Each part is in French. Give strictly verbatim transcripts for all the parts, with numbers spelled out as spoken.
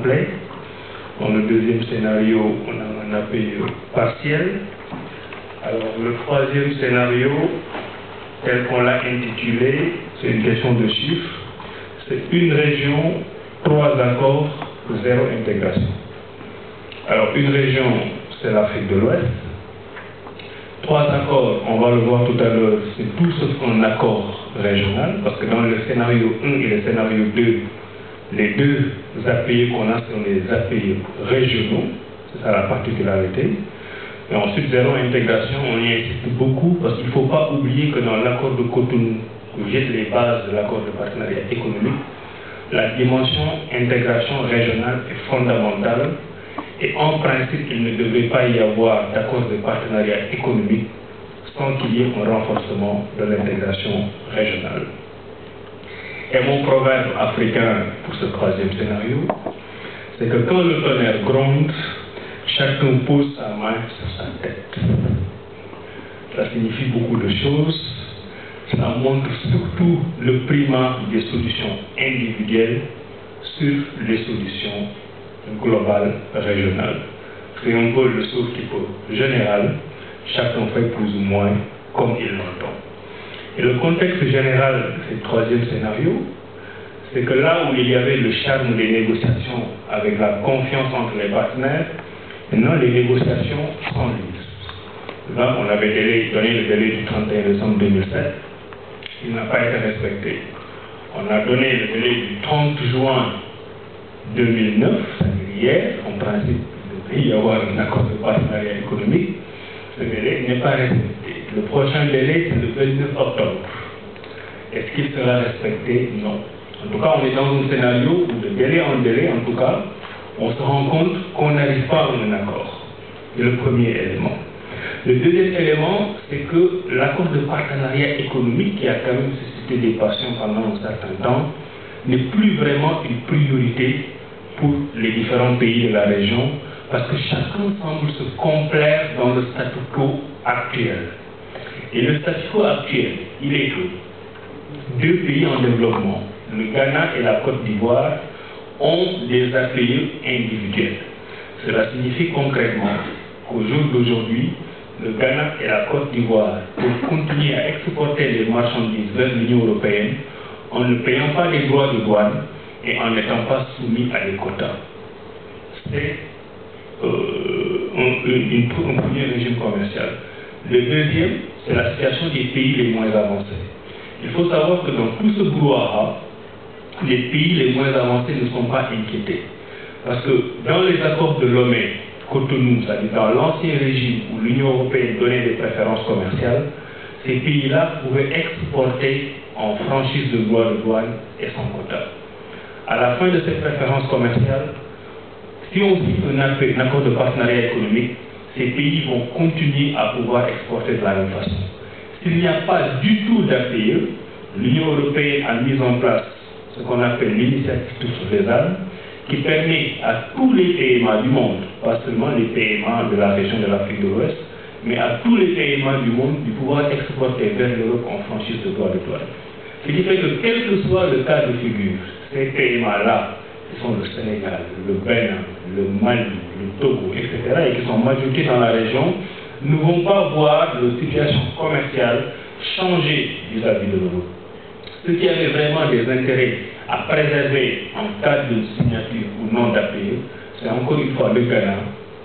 complet. Dans le deuxième scénario, on a un A P E partiel. Alors, le troisième scénario, tel qu'on l'a intitulé, c'est une question de chiffres, c'est une région, trois accords, zéro intégration. Alors, une région, c'est l'Afrique de l'Ouest. Trois accords, on va le voir tout à l'heure, c'est tout sauf un accord régional, parce que dans le scénario un et le scénario deux, les deux A P E qu'on a sont les A P E régionaux, c'est ça la particularité. Et ensuite, zéro intégration, on y insiste beaucoup, parce qu'il ne faut pas oublier que dans l'accord de Cotonou, que jette les bases de l'accord de partenariat économique, la dimension intégration régionale est fondamentale. Et en principe, il ne devrait pas y avoir d'accord de partenariat économique sans qu'il y ait un renforcement de l'intégration régionale. Et mon proverbe africain pour ce troisième scénario, c'est que quand le tonnerre gronde, chacun pose sa main sur sa tête. Ça signifie beaucoup de choses. Ça montre surtout le primat des solutions individuelles sur les solutions global, régional. C'est un peu le sauf-type général, chacun fait plus ou moins comme il l'entend. Et le contexte général de ce troisième scénario, c'est que là où il y avait le charme des négociations avec la confiance entre les partenaires, maintenant les négociations s'enlisent. Là, on avait délai, donné le délai du trente et un décembre deux mille sept, il n'a pas été respecté. On a donné le délai du trente juin deux mille neuf, hier, en principe, il devrait y avoir un accord de partenariat économique. Ce délai n'est pas respecté. Le prochain délai, c'est le vingt-neuf octobre. Est-ce qu'il sera respecté? Non. En tout cas, on est dans un scénario où de délai en délai, en tout cas, on se rend compte qu'on n'arrive pas à un accord. C'est le premier élément. Le deuxième élément, c'est que l'accord de partenariat économique, qui a quand même suscité des passions pendant un certain temps, n'est plus vraiment une priorité pour les différents pays de la région, parce que chacun semble se complaire dans le statu quo actuel. Et le statu quo actuel, il est que deux pays en développement, le Ghana et la Côte d'Ivoire, ont des A P E individuels. Cela signifie concrètement qu'au jour d'aujourd'hui, le Ghana et la Côte d'Ivoire peuvent continuer à exporter les marchandises vers l'Union européenne en ne payant pas les droits de douane et en n'étant pas soumis à des quotas. C'est euh, un, une, un premier régime commercial. Le deuxième, c'est la situation des pays les moins avancés. Il faut savoir que dans tout ce brouhaha, les pays les moins avancés ne sont pas inquiétés. Parce que dans les accords de Lomé, Cotonou, c'est-à-dire dans l'ancien régime où l'Union européenne donnait des préférences commerciales, ces pays-là pouvaient exporter en franchise de droits de douane et sans quota. À la fin de cette préférence commerciale, si on signe un, un accord de partenariat économique, ces pays vont continuer à pouvoir exporter de la même façon. S'il n'y a pas du tout d'A P E, l'Union européenne a mis en place ce qu'on appelle l'initiative sur les armes, qui permet à tous les P M A du monde, pas seulement les P M A de la région de l'Afrique de l'Ouest, mais à tous les P M A du monde de pouvoir exporter vers l'Europe en franchise de droits de douane. Ce qui fait que quel que soit le cas de figure, ces P M A-là, qui sont le Sénégal, le Bénin, le Mali, le Togo, et cetera, et qui sont majoritaires dans la région, ne vont pas voir leur situation commerciale changer vis-à-vis de l'Europe. Ceux qui avaient vraiment des intérêts à préserver en cas de signature ou non d'A P E, c'est encore une fois le Ghana,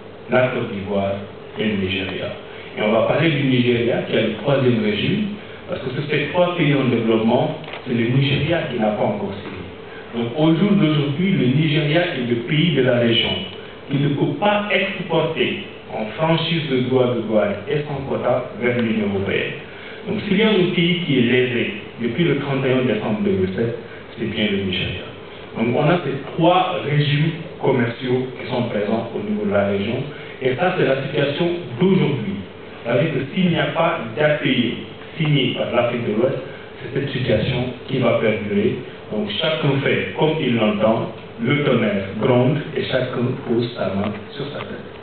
la Côte d'Ivoire et le Nigeria. Et on va parler du Nigeria, qui a le troisième régime, parce que sur ces trois pays en développement, c'est le Nigeria qui n'a pas encore signé. Donc au jour d'aujourd'hui, le Nigeria est le pays de la région qui ne peut pas exporter en franchise de droits de douane et sans quota vers l'Union européenne. Donc s'il y a un pays qui est lésé depuis le trente et un décembre deux mille sept, c'est bien le Nigeria. Donc on a ces trois régimes commerciaux qui sont présents au niveau de la région, et ça c'est la situation d'aujourd'hui. C'est-à-dire que s'il n'y a pas d'A P E signé par l'Afrique de l'Ouest, c'est cette situation qui va perdurer. Donc chacun fait comme il l'entend, le tonnerre gronde et chacun pose sa main sur sa tête.